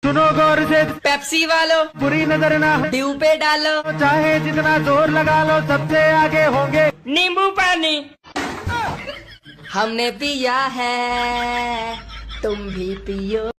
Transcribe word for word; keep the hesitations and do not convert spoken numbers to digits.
सुनो गौर से, पेप्सी वालों बुरी नजर ना ड्यू पे डालो, चाहे जितना जोर लगा लो सबसे आगे होंगे नींबू पानी हमने पिया है तुम भी पियो।